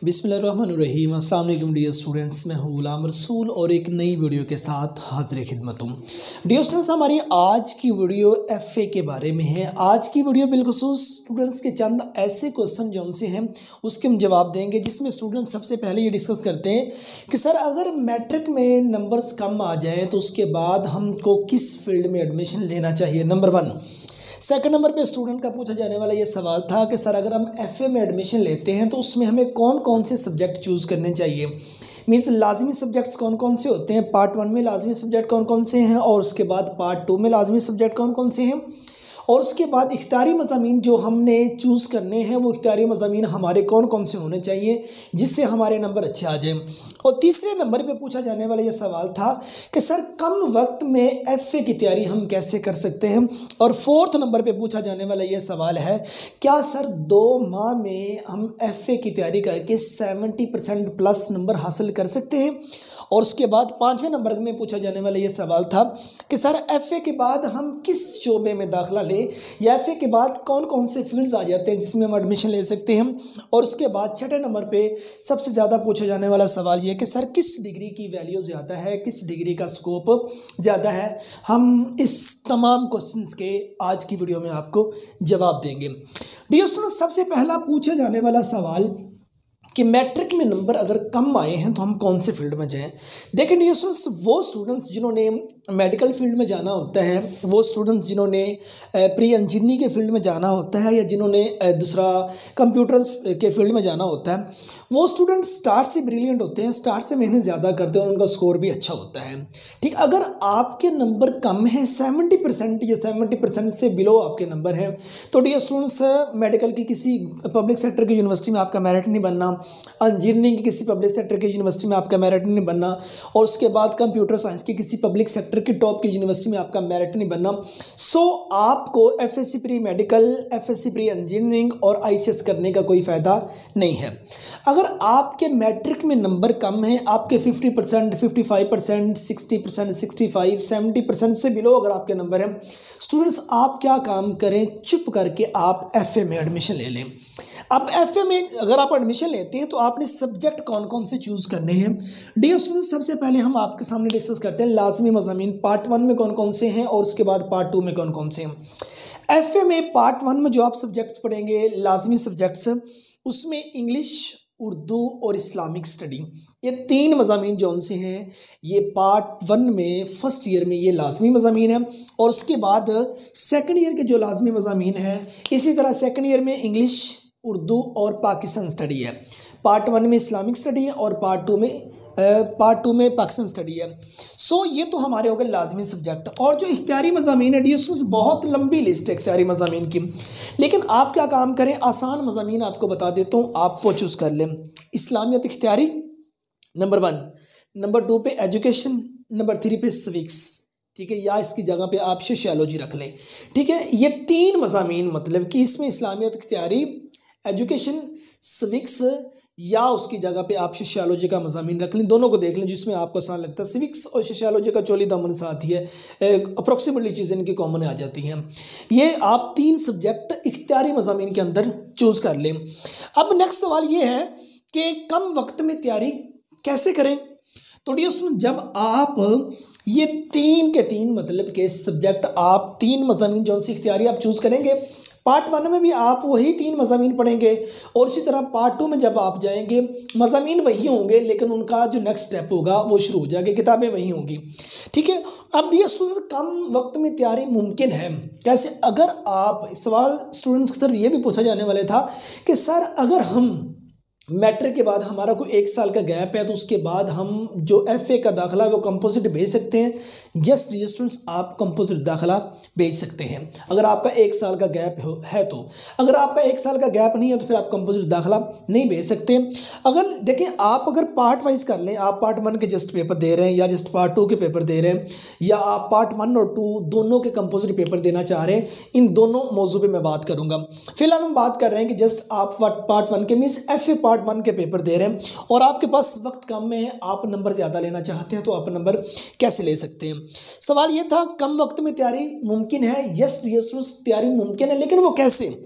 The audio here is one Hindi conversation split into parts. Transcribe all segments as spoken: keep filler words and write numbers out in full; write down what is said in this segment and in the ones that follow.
बिस्मिल्लाहिर्रहमानिर्रहीम। अस्सलाम वालेकुम डियर स्टूडेंट्स, मैं हूँ गुलाम रसूल और एक नई वीडियो के साथ हाजिर खिदमत हूँ। डियर स्टूडेंट्स, हमारी आज की वीडियो एफए के बारे में है। आज की वीडियो बिलखुसूस स्टूडेंट्स के चंद ऐसे क्वेश्चन जो उनसे हैं उसके हम जवाब देंगे, जिसमें स्टूडेंट सबसे पहले ये डिस्कस करते हैं कि सर अगर मैट्रिक में नंबर्स कम आ जाए तो उसके बाद हमको किस फील्ड में एडमिशन लेना चाहिए। Number one. सेकंड नंबर पे स्टूडेंट का पूछा जाने वाला ये सवाल था कि सर अगर हम एफए में एडमिशन लेते हैं तो उसमें हमें कौन कौन से सब्जेक्ट चूज़ करने चाहिए। मीन्स लाजमी सब्जेक्ट्स कौन कौन से होते हैं, पार्ट वन में लाजमी सब्जेक्ट कौन कौन से हैं और उसके बाद पार्ट टू में लाजमी सब्जेक्ट कौन कौन से हैं, और उसके बाद इख्तियारी मज़ामीन जो हमने चूज़ करने हैं वो इख्तियारी मज़ामीन हमारे कौन कौन से होने चाहिए जिससे हमारे नंबर अच्छे आ जाएं। और तीसरे नंबर पे पूछा जाने वाला ये सवाल था कि सर कम वक्त में एफ़ए की तैयारी हम कैसे कर सकते हैं। और फोर्थ नंबर पे पूछा जाने वाला ये सवाल है, क्या सर दो माह में हम एफ़ए की तैयारी करके सेवेंटी परसेंट प्लस नंबर हासिल कर सकते हैं। और उसके बाद पाँचवें नंबर में पूछा जाने वाला ये सवाल था कि सर एफ़ए के बाद हम किस शोबे में दाखिला लें, या एफ़ए के बाद कौन कौन से फील्ड्स आ जाते हैं जिसमें हम एडमिशन ले सकते हैं। और उसके बाद छठे नंबर पे सबसे ज़्यादा पूछा जाने वाला सवाल ये कि सर किस डिग्री की वैल्यू ज़्यादा है, किस डिग्री का स्कोप ज़्यादा है। हम इस तमाम क्वेश्चंस के आज की वीडियो में आपको जवाब देंगे। डियर स्टूडेंट्स, सबसे पहला पूछा जाने वाला सवाल कि मैट्रिक में नंबर अगर कम आए हैं तो हम कौन से फील्ड में जाएं। देखिए डियर स्टूडेंट्स, वो स्टूडेंट्स जिन्होंने मेडिकल फील्ड में जाना होता है, वो स्टूडेंट्स जिन्होंने प्री इंजीनियरिंग के फील्ड में जाना होता है, या जिन्होंने दूसरा कंप्यूटर्स के फील्ड में जाना होता है, वो स्टूडेंट स्टार्ट से ब्रिलियंट होते हैं, स्टार्ट से मेहनत ज़्यादा करते हैं और उनका स्कोर भी अच्छा होता है। ठीक, अगर आपके नंबर कम है सेवेंटी परसेंट या सेवेंटी परसेंट से बिलो आपके नंबर हैं तो डियर स्टूडेंट्स, मेडिकल की किसी पब्लिक सेक्टर की यूनिवर्सिटी में आपका मेरिट नहीं बनना, इंजीनियरिंग की किसी पब्लिक सेक्टर की यूनिवर्सिटी में आपका मेरिट नहीं बनना, और उसके बाद कंप्यूटर साइंस की किसी पब्लिक सेक्टर की टॉप की यूनिवर्सिटी में आपका मेरिट नहीं बनना। सो आपको FSc pre medical, FSc pre engineering और आईसीएस करने का कोई फ़ायदा नहीं है। अगर आपके मैट्रिक में नंबर कम है, आपके fifty percent, fifty five percent, sixty percent, sixty five, seventy percent से बिलो अगर आपके नंबर हैं, स्टूडेंट्स आप क्या काम करें, चुप करके आप एफए में एडमिशन ले लें। अब एफए में अगर आप एडमिशन लेते हैं तो आपने सब्जेक्ट कौन कौन से चूज़ करने हैं। डियर स्टूडेंट्स, सबसे पहले हम आपके सामने डिस्कस करते हैं लाजमी मज़ामीन पार्ट वन में कौन कौन से हैं और उसके बाद पार्ट टू में कौन कौन से हैं। एफए में पार्ट वन में जो आप सब्जेक्ट्स पढ़ेंगे लाजमी सब्जेक्ट्स, उसमें इंग्लिश, उर्दू और इस्लामिक स्टडी, ये तीन मज़ामीन जो उनसे हैं ये पार्ट वन में फर्स्ट ईयर में ये लाजमी मज़ामीन है। और उसके बाद सेकंड ईयर के जो लाजमी मज़ामीन हैं, इसी तरह सेकंड ईयर में इंग्लिश, उर्दू और पाकिस्तान स्टडी है। पार्ट वन में इस्लामिक स्टडी है और पार्ट टू में पार्ट टू में पाकिस्तान स्टडी है। सो so, ये तो हमारे हो गए लाजमी सब्जेक्ट। और जो इख्तियारी मज़ामीन है डियर, बहुत लंबी लिस्ट है इख्तियारी मज़ामीन की, लेकिन आप क्या काम करें, आसान मज़ामीन आपको बता देता हूँ, आप वो चूज़ कर लें। इस्लामियत इख्तियारी नंबर वन, नंबर टू पे एजुकेशन, नंबर थ्री पे सिविक्स, ठीक है, या इसकी जगह पे आप सोशियोलॉजी रख लें। ठीक है, ये तीन मज़ामीन मतलब कि इसमें इस्लामियत इख्तियारी, एजुकेशन, सिविक्स, या उसकी जगह पे आप सोशियोलॉजी का मज़ामीन रख लें। दोनों को देख लें जिसमें आपको आसान लगता है। सिविक्स और सोशियोलॉजी का चोली दामन साथ ही है, अप्रॉक्सीमेटली चीज़ें इनकी कॉमन आ जाती हैं। ये आप तीन सब्जेक्ट इख्तियारी मज़ामीन के अंदर चूज़ कर लें। अब नेक्स्ट सवाल ये है कि कम वक्त में तैयारी कैसे करें। तो डियर स्टूडेंट, जब आप ये तीन के तीन मतलब के सब्जेक्ट, आप तीन मज़ामीन जो उनसे इख्तियारी आप चूज़ करेंगे, पार्ट वन में भी आप वही तीन मज़ामीन पढ़ेंगे और इसी तरह पार्ट टू में जब आप जाएंगे मज़ामीन वही होंगे, लेकिन उनका जो नेक्स्ट स्टेप होगा वो शुरू हो जाएगा, किताबें वही होंगी। ठीक है, अब डियर स्टूडेंट्स, कम वक्त में तैयारी मुमकिन है कैसे। अगर आप, सवाल स्टूडेंट्स की तरफ ये भी पूछा जाने वाला था कि सर अगर हम मैट्रिक के बाद हमारा कोई एक साल का गैप है तो उसके बाद हम जो एफए का दाखिला है वो कंपोजिट भेज सकते हैं। यस डियर स्टूडेंट्स, आप कंपोजिट दाखिला भेज सकते हैं अगर आपका एक साल का गैप है तो। अगर आपका एक साल का गैप नहीं है तो फिर आप कंपोजिट दाखिला नहीं भेज सकते। अगर देखिए, आप अगर पार्ट वाइज कर लें, आप पार्ट वन के जस्ट पेपर दे रहे हैं या जस्ट पार्ट टू के पेपर दे रहे हैं, या आप पार्ट वन और टू दोनों के कंपोजिट पेपर देना चाह रहे हैं, इन दोनों मौजू पे मैं बात करूँगा। फिलहाल हम बात कर रहे हैं कि जस्ट आप पार्ट वन के means F A part one के पेपर दे रहे हैं और आपके पास वक्त कम है, आप नंबर ज़्यादा लेना चाहते हैं तो आप नंबर कैसे ले सकते हैं। सवाल ये था, कम वक्त में तैयारी मुमकिन है। यस डियर स्टूडेंट्स, तैयारी मुमकिन है, लेकिन वो कैसे।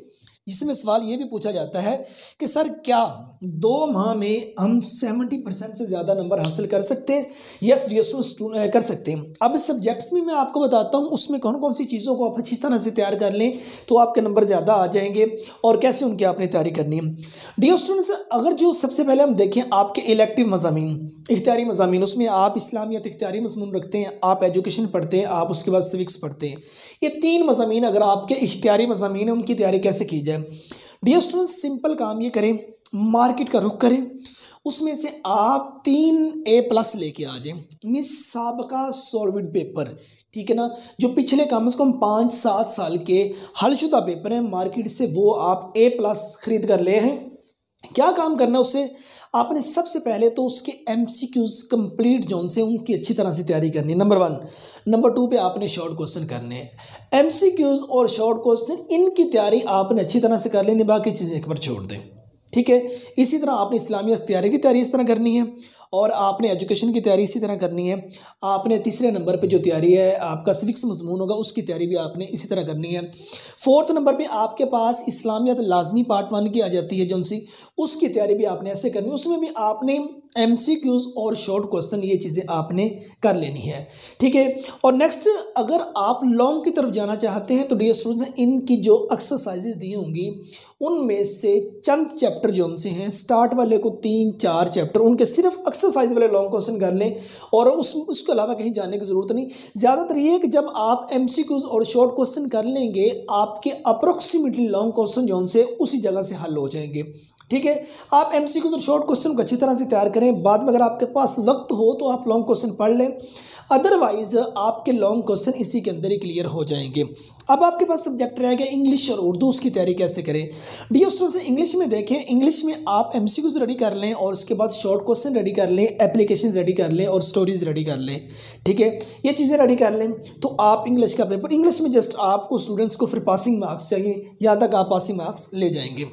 जिसमें सवाल ये भी पूछा जाता है कि सर क्या दो माह में हम सत्तर परसेंट से ज़्यादा नंबर हासिल कर सकते हैं? यस डियर स्टूडेंट, कर सकते हैं। अब इस सब्जेक्ट्स में मैं आपको बताता हूँ उसमें कौन कौन सी चीज़ों को आप अच्छी तरह से तैयार कर लें तो आपके नंबर ज़्यादा आ जाएंगे और कैसे उनकी आपने तैयारी करनी है। डियर स्टूडेंट्स, अगर जो सबसे पहले हम देखें आपके इलेक्टिव मज़ामीन, इख्तियारी मज़ामीन, उसमें आप इस्लामियत इख्तियारी मज़मून रखते हैं, आप एजुकेशन पढ़ते हैं, आप उसके बाद सिविक्स पढ़ते हैं। ये तीन मज़ामीन अगर आपके इख्तियारी मज़ामीन हैं, उनकी तैयारी कैसे की जाए? डियर स्टूडेंट्स, सिंपल काम ये करें, मार्केट का रुख करें, उसमें से आप तीन ए प्लस लेके आ जाएं। मिस साबका सॉल्विड पेपर, ठीक है ना, जो पिछले कम से कम पाँच सात साल के हलशुदा पेपर हैं मार्केट से, वो आप ए प्लस खरीद कर ले हैं। क्या काम करना है उससे? आपने सबसे पहले तो उसके एमसीक्यूज कंप्लीट जोन से उनकी अच्छी तरह से तैयारी करनी है, नंबर वन। नंबर टू पे आपने शॉर्ट क्वेश्चन करने हैं। एमसीक्यूज और शॉर्ट क्वेश्चन इनकी तैयारी आपने अच्छी तरह से कर लेनी, बाकी चीज़ें एक बार छोड़ दें, ठीक है। इसी तरह आपने इस्लामी तैयारी की तैयारी इस तरह करनी है और आपने एजुकेशन की तैयारी इसी तरह करनी है। आपने तीसरे नंबर पे जो तैयारी है आपका सिविक्स मजमून होगा, उसकी तैयारी भी आपने इसी तरह करनी है। फोर्थ नंबर पे आपके पास इस्लामियत लाजमी पार्ट वन की आ जाती है जो सी, उसकी तैयारी भी आपने ऐसे करनी है। उसमें भी आपने एमसीक्यूज और शॉर्ट क्वेश्चन ये चीज़ें आपने कर लेनी है, ठीक है। और नेक्स्ट, अगर आप लॉन्ग की तरफ जाना चाहते हैं तो डियर स्टूडेंट्स, इनकी जो एक्सरसाइजेज दी होंगी उनमें से चंद चैप्टर जो उनसे हैं, स्टार्ट वाले को तीन चार चैप्टर उनके सिर्फ एक्सरसाइज वाले लॉन्ग क्वेश्चन कर लें और उस उसके अलावा कहीं जाने की ज़रूरत नहीं। ज़्यादातर ये कि जब आप एमसीक्यूज और शॉर्ट क्वेश्चन कर लेंगे आपके अप्रोक्सीमेटली लॉन्ग क्वेश्चन जो उनसे उसी जगह से हल हो जाएंगे, ठीक है। आप एमसीक्यूज और शॉर्ट क्वेश्चन को अच्छी तरह से तैयार करें, बाद में अगर आपके पास वक्त हो तो आप लॉन्ग क्वेश्चन पढ़ लें, अदरवाइज आपके लॉन्ग क्वेश्चन इसी के अंदर ही क्लियर हो जाएंगे। अब आपके पास सब्जेक्ट रह गया इंग्लिश और उर्दू, उसकी तैयारी कैसे करें? डियर स्टूडेंट्स, इंग्लिश में देखें, इंग्लिश में आप एमसीक्यूज रेडी कर लें और उसके बाद शॉर्ट क्वेश्चन रेडी कर लें, एप्लीकेशन रेडी कर लें और स्टोरीज रेडी कर लें, ठीक है। ये चीज़ें रेडी कर लें तो आप इंग्लिश का पेपर, इंग्लिश में जस्ट आपको स्टूडेंट्स को फिर पासिंग मार्क्स चाहिए, यहाँ तक आप पासिंग मार्क्स ले जाएंगे।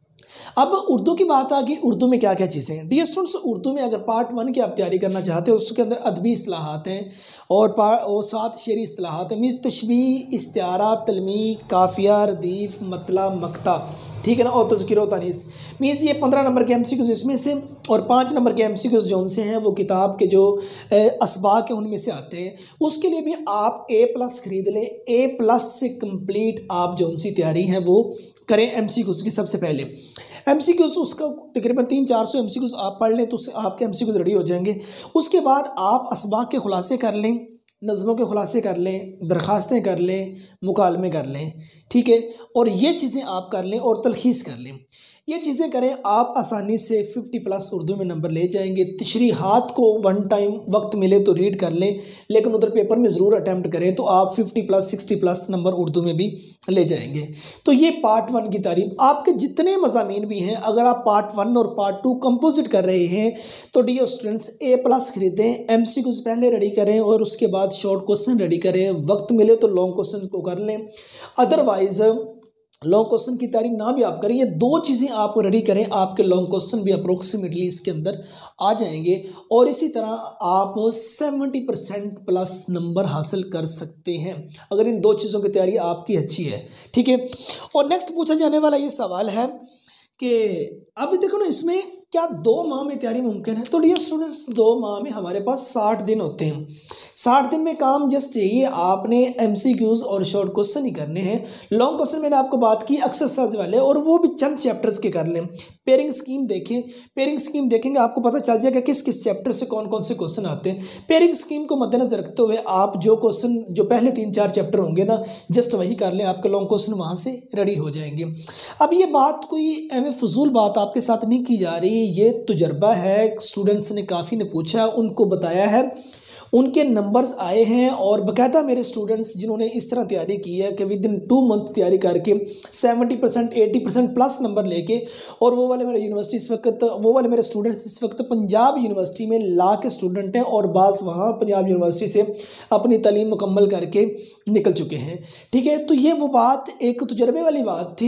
अब उर्दू की बात आ गई, उर्दू में क्या क्या चीज़ें हैं? डियर स्टूडेंट्स, उर्दू में अगर पार्ट वन की आप तैयारी करना चाहते हो उसके अंदर अदबी इस्लाहात हैं और पार्ट और सात शेरी इस्लाहात हैं, मीन्स तशबीह, इस्तिआरा, तलमी, काफिया, रदीफ, मतला, मक्ता, ठीक है ना, और तज़किर तानीस। मीन्स ये पंद्रह नंबर के एमसीक्यूज इसमें से और पाँच नंबर के एमसीक्यूज जो उनसे हैं वो किताब के जो असबाक हैं उनमें से आते हैं। उसके लिए भी आप ए प्लस खरीद लें, ए प्लस से कंप्लीट आप जो उनसी तैयारी है वो करें एमसीक्यूज की। सबसे पहले एमसीक्यूज उसका तकरीबन तीन चार सौ एमसीक्यूज आप पढ़ लें तो उससे आपके एमसीक्यूज रेडी हो जाएंगे। उसके बाद आप असबाक के खुलासे कर लें, नज़मों के खुलासे कर लें, दरख्वास्तें कर लें, मुकालमे कर लें, ठीक है, और ये चीज़ें आप कर लें और तलखीस कर लें। ये चीज़ें करें आप आसानी से फिफ्टी प्लस उर्दू में नंबर ले जाएंगे। तशरीहात को वन टाइम वक्त मिले तो रीड कर लें, लेकिन उधर पेपर में ज़रूर अटैम्प्ट करें तो आप fifty plus sixty plus number Urdu में भी ले जाएंगे। तो ये पार्ट वन की तारीफ। आपके जितने मज़ामीन भी हैं, अगर आप पार्ट वन और पार्ट टू कंपोजिट कर रहे हैं तो डियर स्टूडेंट्स ए प्लस खरीदें, एमसीक्यूज पहले रेडी करें और उसके बाद शॉर्ट क्वेश्चन रेडी करें। वक्त मिले तो लॉन्ग क्वेश्चन को कर लें, अदरवाइज़ लॉन्ग क्वेश्चन की तैयारी ना भी आप करें, ये दो चीज़ें आप रेडी करें, आपके लॉन्ग क्वेश्चन भी अप्रोक्सीमेटली इसके अंदर आ जाएंगे और इसी तरह आप सेवेंटी परसेंट प्लस नंबर हासिल कर सकते हैं अगर इन दो चीज़ों की तैयारी आपकी अच्छी है, ठीक है। और नेक्स्ट पूछा जाने वाला ये सवाल है कि अभी देखो ना, इसमें क्या दो माह में तैयारी मुमकिन है? तो डियर स्टूडेंट्स, दो माह में हमारे पास साठ दिन होते हैं। साठ दिन में काम जस्ट चाहिए, आपने एमसीक्यूज और शॉर्ट क्वेश्चन ही करने हैं। लॉन्ग क्वेश्चन मैंने आपको बात की एक्सरसाइज वाले, और वो भी चंद चैप्टर्स के कर लें। पेयरिंग स्कीम देखें, पेयरिंग स्कीम देखेंगे आपको पता चल जाएगा किस किस चैप्टर से कौन कौन से क्वेश्चन आते हैं। पेयरिंग स्कीम को मद्देनजर रखते हुए आप जो क्वेश्चन जो पहले तीन चार चैप्टर होंगे ना, जस्ट वही कर लें, आपके लॉन्ग क्वेश्चन वहाँ से रेडी हो जाएंगे। अब ये बात कोई एवं फजूल बात आपके साथ नहीं की जा रही, ये तजुर्बा है, स्टूडेंट्स ने काफ़ी ने पूछा, उनको बताया है, उनके नंबर्स आए हैं और बाकायदा मेरे स्टूडेंट्स जिन्होंने इस तरह तैयारी की है कि विद इन टू मंथ तैयारी करके seventy percent eighty percent plus number लेके, और वो वाले मेरे यूनिवर्सिटी इस वक्त वो वाले मेरे स्टूडेंट्स इस वक्त पंजाब यूनिवर्सिटी में ला के स्टूडेंट हैं और बाज़ वहाँ पंजाब यूनिवर्सिटी से अपनी तालीम मुकम्मल करके निकल चुके हैं, ठीक है। तो ये वो बात एक तजुर्बे वाली बात थी,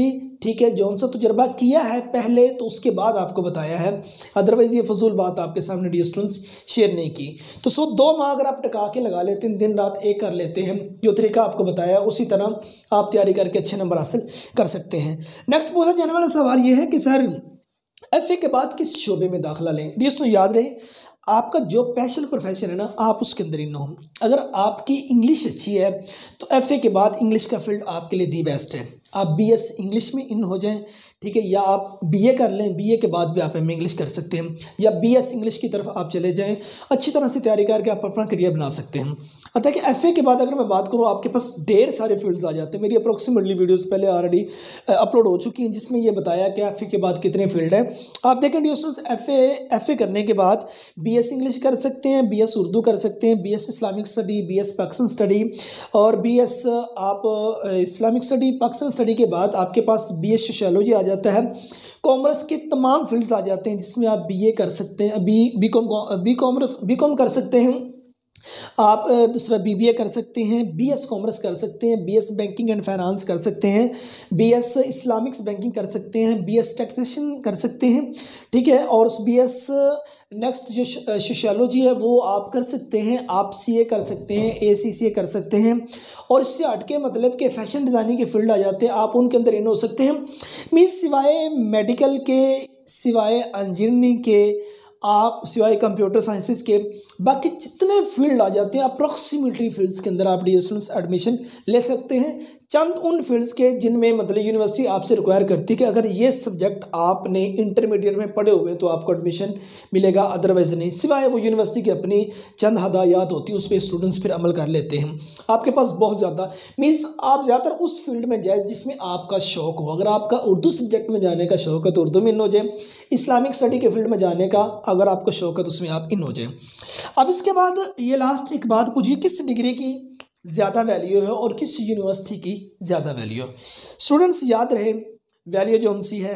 ठीक है, जौन सा तजुर्बा किया है पहले तो उसके बाद आपको बताया है, अदरवाइज़ ये फजूल बात आपके सामने डियर स्टूडेंट्स शेयर नहीं की। तो सो दो माह अगर आप टका के लगा लेते हैं, दिन रात एक कर लेते हैं, जो तरीका आपको बताया उसी तरह आप तैयारी करके अच्छे नंबर हासिल कर सकते हैं। नेक्स्ट पूछा जाने वाला सवाल ये है कि सर एफ ए के बाद किस शोबे में दाखिला लें। डियर स्टूडेंट्स याद रहे, आपका जो पैशन प्रोफेशन है ना, आप उसके अंदर इन हो। अगर आपकी इंग्लिश अच्छी है तो एफ ए के बाद इंग्लिश का फील्ड आपके लिए दी बेस्ट है। आप बी एस इंग्लिश में इन हो जाएं, ठीक है, या आप बी ए कर लें, बी ए के बाद भी आप एम ए इंग्लिश कर सकते हैं, या बी एस इंग्लिश की तरफ आप चले जाएं। अच्छी तरह से तैयारी करके आप अपना करियर बना सकते हैं। अतः कि एफ ए के बाद अगर मैं बात करूँ, आपके पास ढेर सारे फील्ड्स आ जाते हैं। मेरी अप्रोक्सीमेटली वीडियोस पहले ऑलरेडी अपलोड हो चुकी हैं जिसमें ये बताया कि एफ ए के बाद कितने फील्ड हैं। आप देखें dear F A F A करने के बाद बी एस इंग्लिश कर सकते हैं, बी एस उर्दू कर सकते हैं, B S Islamic study, B S Pakistan study, और बी एस आप इस्लामिक स्टडी पाकिस्तान स्टडी के बाद आपके पास बी एस सोशियोलॉजी आ जाता है। कॉमर्स के तमाम फील्ड्स आ जाते हैं जिसमें आप बी ए कर सकते हैं, B B com B commerce B com कर सकते हैं आप, दूसरा बी बी ए कर सकते हैं, बी एस कॉमर्स कर सकते हैं, B S banking and finance कर सकते हैं, बी एस इस्लामिक्स बैंकिंग कर सकते हैं, बी एस टैक्सेशन कर सकते हैं, ठीक है, और उस बी एस नेक्स्ट जो सोशियोलॉजी है वो आप कर सकते हैं, आप सी ए कर सकते हैं, ए सी सी ए कर सकते हैं। और इससे हटके मतलब कि फैशन डिज़ाइनिंग के फील्ड आ जाते हैं, आप उनके अंदर इन हो सकते हैं। मीन्स सिवाय मेडिकल के, सिवाय इंजीनियरिंग के, आप सिवाय कंप्यूटर साइंसेस के, बाकी जितने फील्ड आ जाते हैं अप्रॉक्सीमेटली फील्ड्स के अंदर आप डियर स्टूडेंट्स एडमिशन ले सकते हैं। चंद उन फील्ड्स के जिनमें मतलब यूनिवर्सिटी आपसे रिक्वायर करती है कि अगर ये सब्जेक्ट आपने इंटरमीडिएट में पढ़े हुए हैं तो आपको एडमिशन मिलेगा, अदरवाइज नहीं। सिवाय वो यूनिवर्सिटी की अपनी चंद हदायत होती है, उस पर स्टूडेंट्स फिर अमल कर लेते हैं। आपके पास बहुत ज़्यादा मीन्स आप ज़्यादातर उस फील्ड में जाए जिसमें आपका शौक हो। अगर आपका उर्दू सब्जेक्ट में जाने का शौक है तो उर्दू में इन हो जाए, इस्लामिक स्टडी के फील्ड में जाने का अगर आपको शौक है तो उसमें आप इन हो जाए। अब इसके बाद ये लास्ट एक बात पूछिए, किस डिग्री की ज़्यादा वैल्यू है और किस यूनिवर्सिटी की ज़्यादा वैल्यू है। स्टूडेंट्स याद रहे, वैल्यू जो सी है,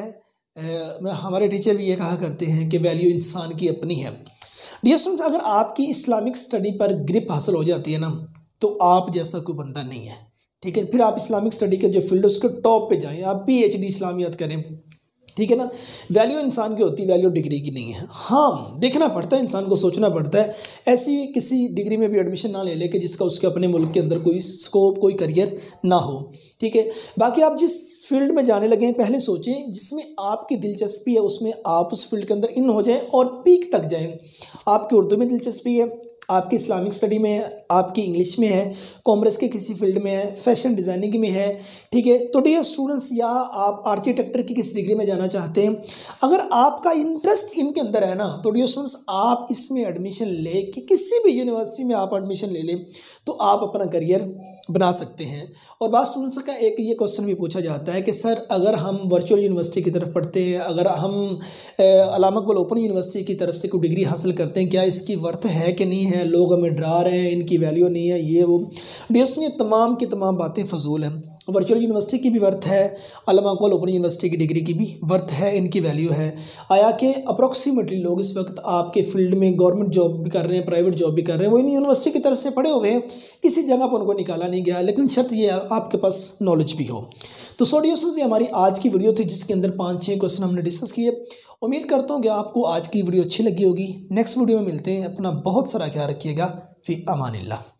आ, हमारे टीचर भी ये कहा करते हैं कि वैल्यू इंसान की अपनी है। डियर स्टूडेंट्स, अगर आपकी इस्लामिक स्टडी पर ग्रिप हासिल हो जाती है ना तो आप जैसा कोई बंदा नहीं है, ठीक है। फिर आप इस्लामिक स्टडी के जो फील्ड है उसके टॉप पे जाएँ, आप पी एच डी इस्लामियत करें, ठीक है ना। वैल्यू इंसान की होती है, वैल्यू डिग्री की नहीं है। हाँ, देखना पड़ता है, इंसान को सोचना पड़ता है, ऐसी किसी डिग्री में भी एडमिशन ना ले ले कि जिसका उसके अपने मुल्क के अंदर कोई स्कोप, कोई करियर ना हो, ठीक है। बाकी आप जिस फील्ड में जाने लगे हैं पहले सोचें जिसमें आपकी दिलचस्पी है उसमें आप उस फील्ड के अंदर इन हो जाएं और पीक तक जाएं। आपकी उर्दू में दिलचस्पी है, आपकी इस्लामिक स्टडी में है, आपकी इंग्लिश में है, कॉमर्स के किसी फील्ड में है, फैशन डिज़ाइनिंग में है, ठीक है। तो डियर स्टूडेंट्स, या आप आर्किटेक्टर की किसी डिग्री में जाना चाहते हैं, अगर आपका इंटरेस्ट इनके अंदर है ना तो डियर स्टूडेंट्स आप इसमें एडमिशन ले कि किसी भी यूनिवर्सिटी में आप एडमिशन ले लें तो आप अपना करियर बना सकते हैं। और बात स्टूडेंट्स का एक ये क्वेश्चन भी पूछा जाता है कि सर अगर हम वर्चुअल यूनिवर्सिटी की तरफ पढ़ते हैं, अगर हम अल्लामा इकबाल ओपन यूनिवर्सिटी की तरफ से कोई डिग्री हासिल करते हैं, क्या इसकी वर्थ है कि नहीं है, लोग हमें डरा रहे हैं, इनकी वैल्यू नहीं है, ये वो। डियर्स, ये तमाम की तमाम बातें फजूल हैं। वर्चुअल यूनिवर्सिटी की भी वर्थ है, अल्लामा इकबाल ओपन यूनिवर्सिटी की डिग्री की भी वर्थ है, इनकी वैल्यू है। आया कि अप्रॉक्सीमेटली लोग इस वक्त आपके फील्ड में गवर्नमेंट जॉब भी कर रहे हैं, प्राइवेट जॉब भी कर रहे हैं, वो इन यूनिवर्सिटी की तरफ से पढ़े हुए हैं, किसी जगह पर उनको निकाला नहीं गया, लेकिन शर्त ये है आपके पास नॉलेज भी हो। तो सो डियर स्टूडेंट्स, ये हमारी आज की वीडियो थी जिसके अंदर पाँच छः क्वेश्चन हमने डिस्कस किए। उम्मीद करता हूँ कि आपको आज की वीडियो अच्छी लगी होगी। नेक्स्ट वीडियो में मिलते हैं, अपना बहुत सारा ख्याल रखिएगा। फी अमानिल्लाह।